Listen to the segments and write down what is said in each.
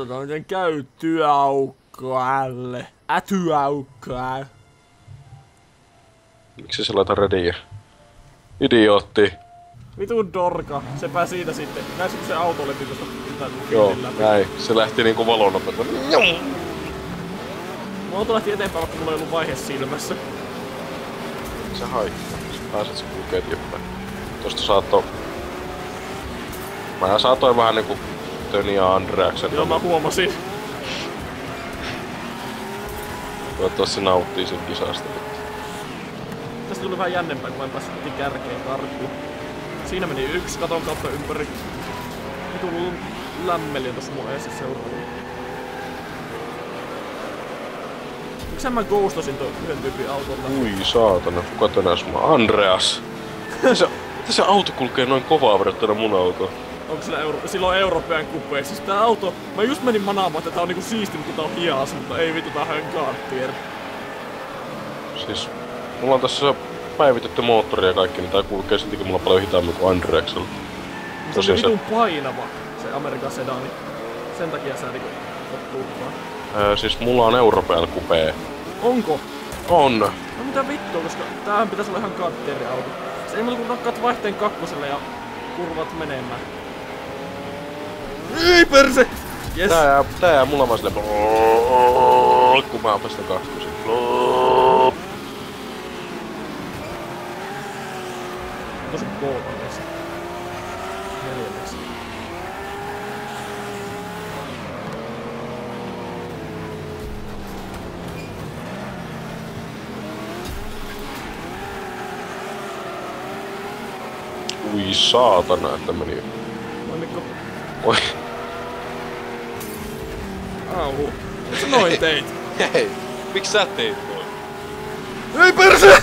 Kertokaa miten käy työaukkoälle. Työaukkoä. Miksi se laita rediä? Idiootti. Vitun dorka. Sepä siitä sitten. Näissä kun se auto leti tosta Joo, näin. Se lähti niinku valonopeutta. Mun auto lähti eteenpäin, vaikka mulla ei ollut vaihe silmässä. Se haittaa. Sä pääset se kulkee eteenpäin. Tosta saattoi... Mä saatoin vähän niinku Töni ja Andreaksen. Joo, mä huomasin. Toivottavasti nauttii sen kisasta. Tästä tuli vähän jännempää, kun mä en päässyt heti kärkeen karkuun. Siinä meni yksi katon kautta ympäri. Vitun lämmeli on tossa mun eessä seuraavalla. Miksä mä ghostasin toi yhden tyypin autolla? Ui saatana, kuka tänäs mä? Andreas! Miten se auto kulkee noin kovaa verrattuna mun autoon? Onko sillä European Coupe? Siis tää auto, mä just menin manaamaan, että tää on niinku siistinyt, kun tää on hias, mutta ei vittu, tää on Cartier. Siis, mulla on tässä päivitetty moottori ja kaikki, niin tää kulkee siltikin mulla paljon hitaammin kuin Andreaksella. Se on vitun painava, se Amerikan sedani. Sen takia sä niinku oot turvaa. Siis mulla on European Coupe. Onko? On! No mitä vittua, koska tämähän pitäis olla ihan Cartierin auto. Se ei muuta kun nakkaat vaihteen kakkoselle ja kurvat menemään. Ei perse! Yes! Tää jää mulla vaan silleen... Kun mä oon sitä kakkosen. Tosi kolmanneksi. Neljänneksi. Ui saatana, että meni... Moi Mikko. Oi. Au. Miksi sä noin teit? Hei, miksi sä teit noin? Ei perse!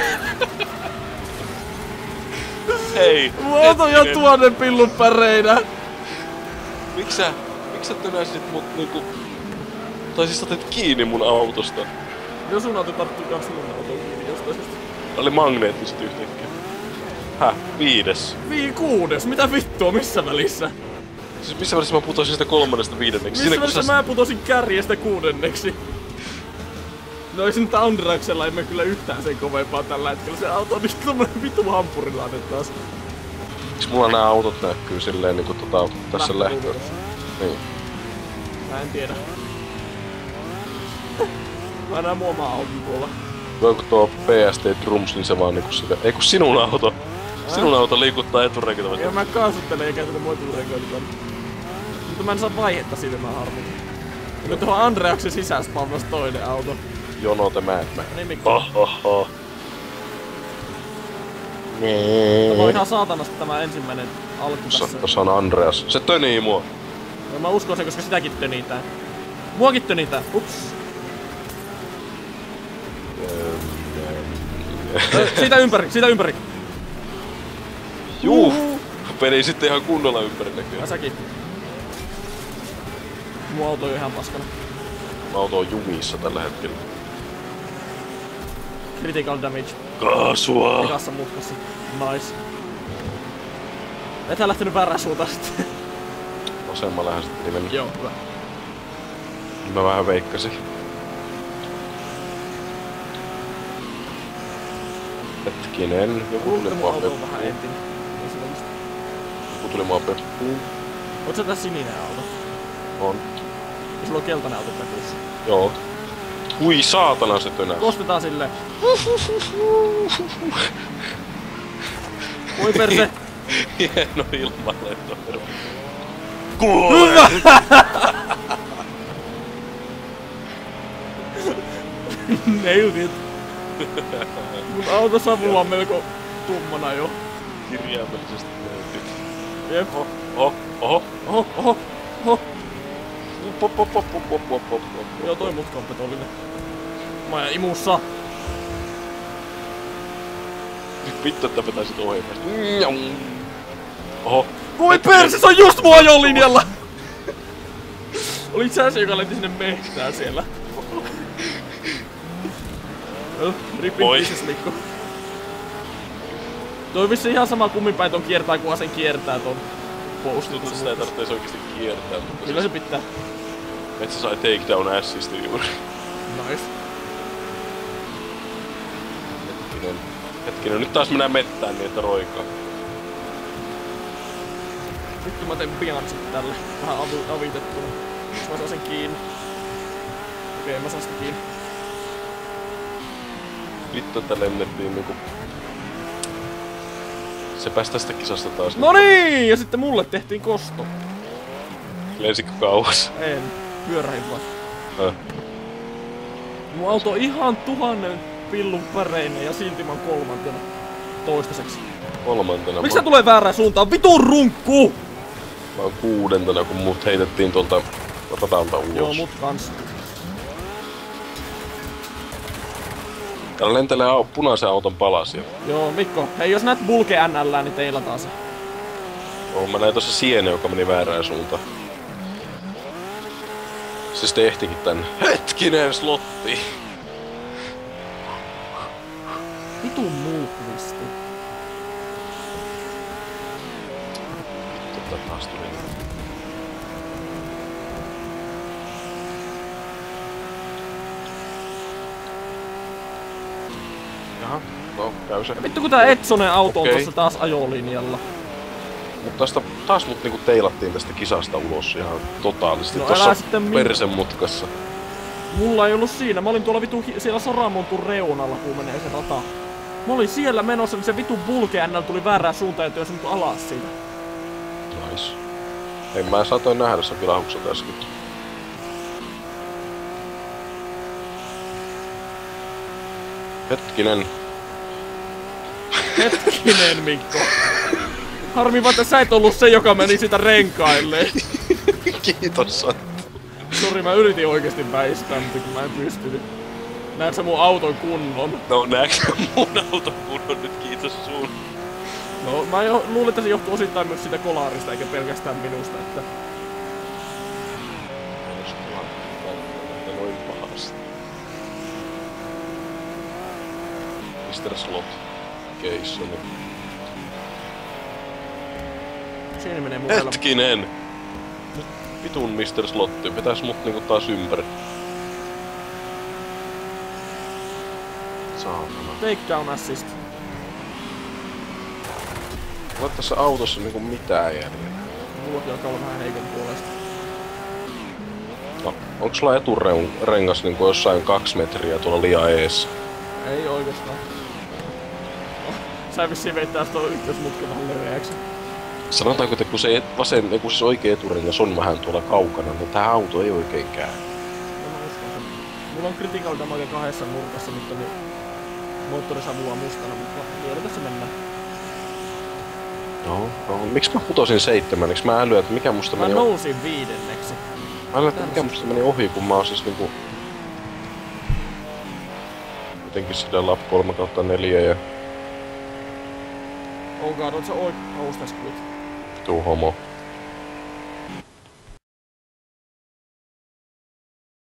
Hei! Mun auto on jo 1000 pillun päreinä! Miks sä tönäsit mut niinku... Tai siis sä otit kiinni mun autosta. Jos sun auto tarttuu kans mun autoon kiinni jostain syystä. Oli magneettiset yhtäkkiä. Häh? 5. 6. Mitä vittua? Missä välissä? Siis missä välissä mä putosin sitä 3.5? Missä välissä mä putosin kärjestä 6. No ei se nyt Andreaksella emme kyllä yhtään sen kovempaa tällä hetkellä. Se auto on niin tommonen vittu hampurilainen taas. Miks mulla nää autot näkyy silleen niinku tässä lähtöön? Niin. Mä en tiedä. Mä näen mun omaa auton tuolla. Voiko tuo PST Drums, niin se vaan niinku sitä... Ei kun sinun auto! Sinun auto liikuttaa eturenkitä vasta. Ja mä kaasuttelen eikä tätä mua eturenkoita. Mutta mä en saa vaihetta siitä, mä harmut. Ja nyt tuohon Andreaksen sisään spawnas toinen auto. Jono the Madman. Niin Mikko. Tämä on ihan saatanasta tämä ensimmäinen alku tässä. Tossa on Andreas. Se tönii mua. No, mä uskon sen, koska sitäkin tönitään. Muakin tönitään. Ups. Siitä ympäri. Juu! Peli sitten ihan kunnolla ympäri näkyy. Ja säkin. Mun auto on ihan paskana. Auto on jumissa tällä hetkellä. Critical damage. Kaasua! Ekassa mutkassa. Nice. Ethän lähtenyt väärään suuntaan sitten. Vasemmallahan sitten meni. Joo, hyvä. Mä vähän veikkasin. Hetkinen, joku tuli mua auto on vähän entinen. Joku tuli mua peppuun. Oot sä tässä sininen auto? On. Ja sulla on keltainen auto takuussa. Joo. Ui saatana se tönäs. Kostetaan silleen. Voi perse! Hieno ilmanlento. Hyvä! Nailed it. Mun autosavulla on melko tummana jo. Kirjaimellisesti löytyy. Jep. Oho. Pop. Joo, toi mutka on petollinen. Mä oon imussa. Vittu, että vetäisit ohi. Oho. Voi perse, se on just mun ajolinjalla! Olit sä se, joka lenti sinne mehtään siellä. Rip in pieces, Mikko. Toi vissi ihan sama kumminpäin ton kiertää, kunhan sen kiertää ton postin. Sitä ei tarvitse oikeesti kiertää. Kyllä se pitää. Metsä sai takedown assistin juuri. Nice. Hetkinen, nyt taas mennään mettään niin, että roikaa. Vittu mä teen piansit tällä. Vähän avitettuna. Jos mä saan sen kiinni. Okei, mä saan sitä kiinni. Vittu, että lennettiin niinku... Se pääsi tästä kisasta taas. No niin! Ja sitten mulle tehtiin kosto. Lensikö kauas? En. Pyörähin vaan. Mun auto on ihan 1000 pillun väreinen ja silti mä oon kolmantena. Toistaiseksi. Kolmantena. Miksi sä tulee väärään suuntaan? Vitun runkku! Mä oon 6. kun mut heitettiin tuolta ratalta ulos. Joo, mut kans. Täällä lentelee punaisen auton palasia. Joo, Mikko. Hei, jos näet Bulke NL, niin teilataan se. Mä näin tossa siene, joka meni väärään suuntaan. Se sitten ehtikin tänne. Hetkinen, slotti! Vitun muukvisti. Vittu, taas tuli. Jaha, no käy se. Ja vittu kun tää Etsonen auto on Okei. tossa taas ajolinjalla. Mut tästä taas mut niinku teilattiin tästä kisasta ulos ihan totaalisesti. No Tossa älä sitten persemutkassa. Mulla ei ollut siinä. Mä olin tuolla vitu siellä Soramontun reunalla, kun menee se rata. Mä olin siellä menossa, niin se vitu Bulke NL tuli väärään suuntaan ja työsi niinku alas siitä. Nice. Ei mä saatoin nähdä sen vilahuksen äsken. Hetkinen. Hetkinen, Mikko. Harmi vaan, että sä et ollut se, joka meni sitä renkailleen. Kiitos. Sori, mä yritin oikeesti väistää, mutta kun mä en pystynyt. Näet sä mun auton kunnon? No näetkö mun auton kunnon nyt, kiitos sun. No, mä luulen, että se johtuu osittain myös siitä kolaarista, eikä pelkästään minusta, että... Noin pahasti. Mr. Slot. Keissoni. Siinä menee mun elämä. Hetkinen! Vitun Mr. Slotti, vetäis mut niinku taas ympäri. Saatana. Takedown assist. Olet tässä autossa niinku mitään jäljellä. Mullakin alkaa olla vähän heikon puolesta. No, onks sulla eturengas niinku jossain 2 metriä tuolla liian eessä? Ei oikeastaan. No, sä vissiin veittää sitä ykkösmutkan vähän leveäksi. Sanotaanko, että kun se vasen, niin kun siis oikea eturengas on vähän tuolla kaukana, niin tää auto ei oikein käy. No mä uskon sen. Mulla on critical damage 2 nurkassa, mutta niin moottorisavua mustana, mutta vielä tässä mennään. No, miksi mä putosin 7? Mä älyin, että mikä musta Mä meni nousin 5. Mä älyin, että mikä musta meni ohi, kun mä oon siis niinku... Jotenkin sillä lap 3/4 ja... Oh god, on se Oh, that's good. Tuu homo.